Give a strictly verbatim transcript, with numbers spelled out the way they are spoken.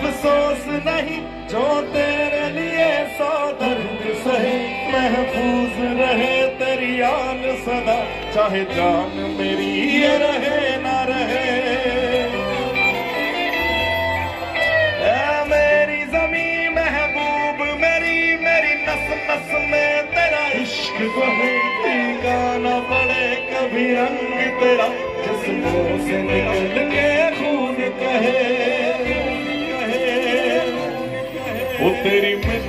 अफसोस नहीं जो तेरे लिए सौ दर्द सहे, महफूज रहे तेरी याद सदा, चाहे जान मेरी ये रहे ना रहे। ऐ मेरी ज़मीं महबूब मेरी, मेरी नस नस में तेरा इश्क बहे, गाना पड़े कभी रंग तेरा, जिस्मों से निकल के खून कहे, कहे, वो तेरी